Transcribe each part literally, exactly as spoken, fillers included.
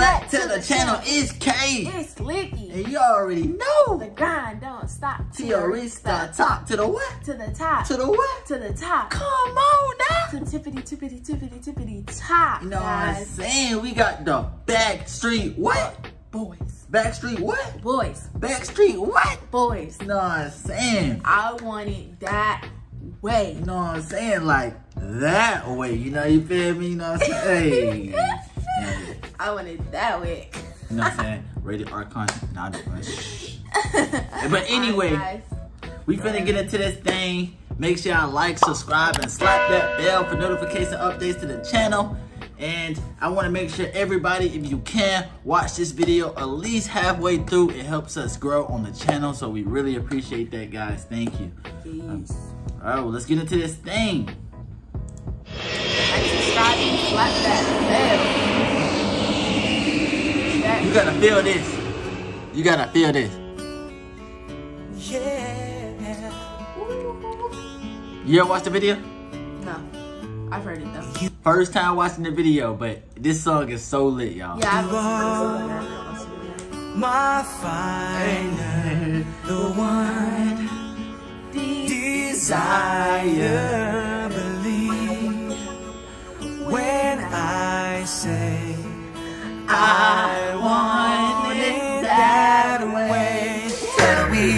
back to the channel. It's K. It's Licky. And you already know. The grind don't stop. To your reach the top. To the what? To the top. To the what? To the top. Come on now. To tippity, tippity, tippity, tippity top. You know guys. what I'm saying? We got the Backstreet what? Boys. Backstreet what? Boys. Backstreet what? Boys. You know what I'm saying? I want it that way. You know what I'm saying? Like that way. You know, you feel me? You know what I'm saying? Hey. I want it that way. You know what I'm saying? Rated R content. Nah, I'm just going shh. But anyway, right, we finna get into this thing. Make sure y'all like, subscribe, and slap that bell for notification updates to the channel. And I want to make sure everybody, if you can, watch this video at least halfway through. It helps us grow on the channel, so we really appreciate that, guys. Thank you. Um, all right, well, let's get into this thing. Like, subscribe, and slap that bell. You gotta feel this. You gotta feel this. Yeah. You ever watched the video? No, I've heard it though. First time watching the video, but this song is so lit, y'all. Yeah, I've watched the video. My fire, the one desire, believe when I say I want it that way. Tell me,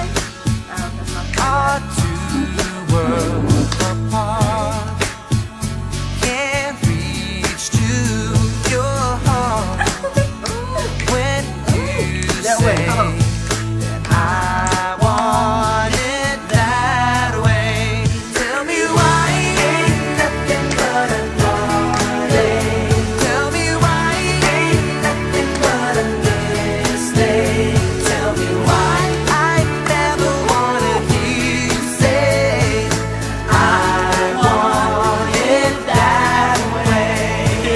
our two worlds apart can't reach to your heart when you That say way, uh-huh. that I want it that way. Tell me why ain't nothing but a heartache. Tell me why ain't nothing but a mistake. Tell me why I never wanna hear you say I want it that way.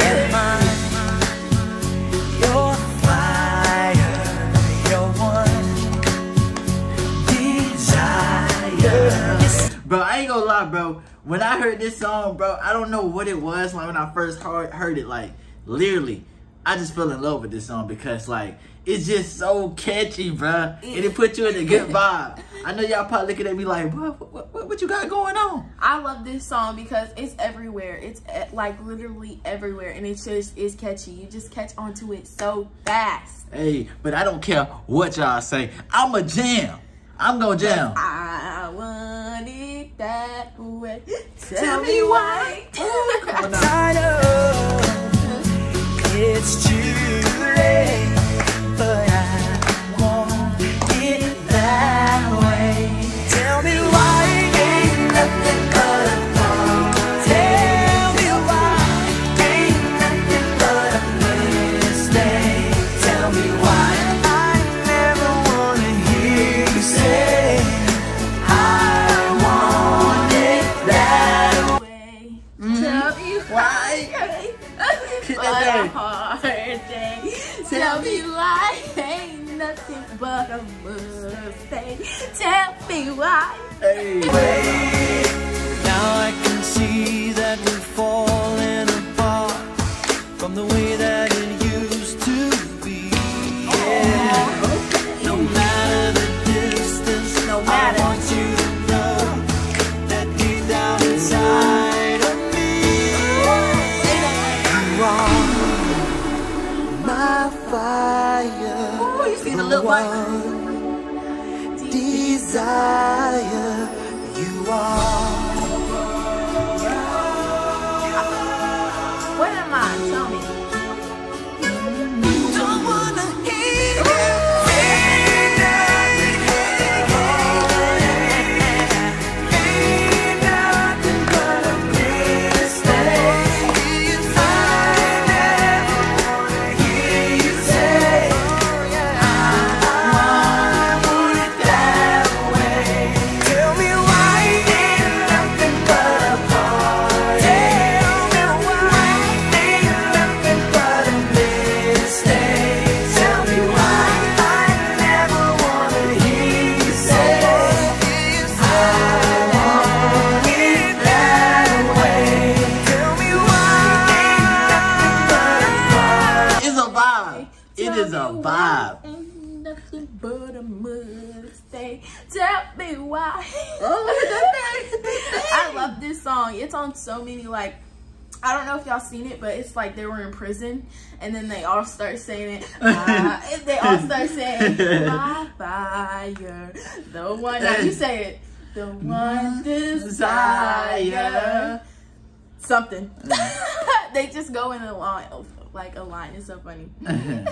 Your fire, your one desire. Bro, I ain't gonna lie, bro. When I heard this song, bro, I don't know what it was. Like when I first heard, heard it, like literally, I just fell in love with this song because like it's just so catchy, bro, and it put you in a good vibe. I know y'all probably looking at me like, bro, what, what, what you got going on? I love this song because it's everywhere. It's eh, like literally everywhere, and it just is catchy. You just catch onto it so fast. Hey, but I don't care what y'all say. I'm a jam. I'm gonna jam. I want it that way. Tell me why. Come on now. I know it's too late, but I want it that way. Tell me why ain't nothing but a thought. Tell me why ain't nothing but a mistake. Tell me why I never wanna hear you say I want it that way. Tell me why. Hit But that a thing. hard day. Tell me why ain't nothing but a mistake. Tell me why. Hey. Now I can see that we're falling apart from the way that it used to be. Yeah. No matter the distance, No matter. I want you to know that deep down inside of me, you are my fire. Oh, you see the look like? Desire, you are. What am I? Tell me. Don't wanna hear you say nothing, ain't nothing but a mistake. I never wanna hear you say I want it that way. Tell me why ain't It Tell is a me vibe. why ain't nothing but a mistake. Tell me why. Oh, I love this song. It's on so many, like, I don't know if y'all seen it, but it's like they were in prison and then they all start saying it. Uh, and they all start saying, my fire, the one. Now you say it. The one desire. Something. They just go in a line, like a line. It's so funny. Ain't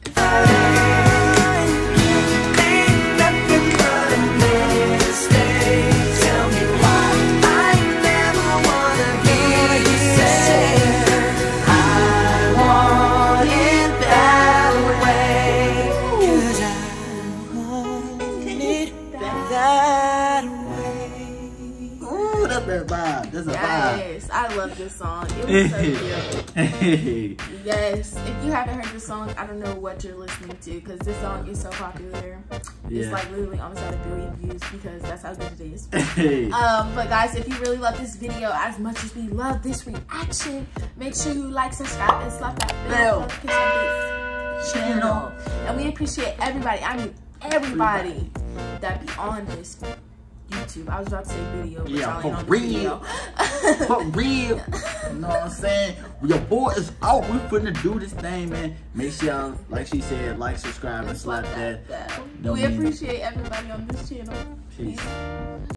nothing but a mistake. Tell me why I never wanna hear you say I want it that way. 'Cause I want it that way. Ooh, that's that vibe. That's a vibe. Yes, I love this song. It was so cute. Hey. Yes, if you haven't heard this song, I don't know what you're listening to because this song is so popular. Yeah. It's like literally almost at a billion views because that's how good it is. Hey. Um, but guys, if you really love this video as much as we love this reaction, make sure you like, subscribe, and slap that bell notification on this channel. And we appreciate everybody. I mean everybody that be on this YouTube. I was about to say video, but Yeah, y'all ain't on for the video. For real. You know what I'm saying? Your boy is out. We finna do this thing, man. Make sure y'all, like she said, like, subscribe, and slap that. bell. Don't We mean- appreciate everybody on this channel. Peace. Peace.